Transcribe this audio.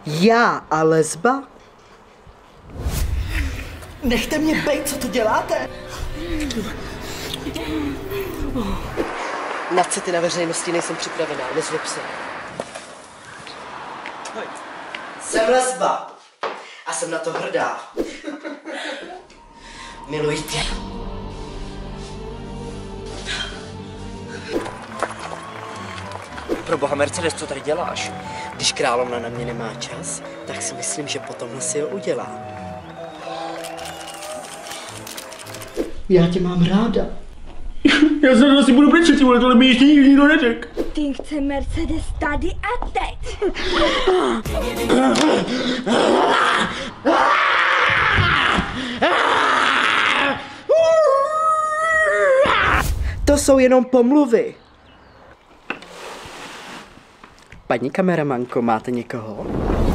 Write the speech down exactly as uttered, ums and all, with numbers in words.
Já a lesba? Nechte mě bejt, co to děláte? Na city na veřejnosti nejsem připravená, nezlob se. Jsem lesba. A jsem na to hrdá. Miluji tě. Pro boha Mercedes, co tady děláš? Když královna na mě nemá čas, tak si myslím, že potom si ho udělá. Já tě mám ráda. Já se asi budu brečet, ale tohle mi ještě nikdy nikdo neřekl. Ty chce Mercedes tady a teď. To jsou jenom pomluvy. Paní kameramanko, máte někoho?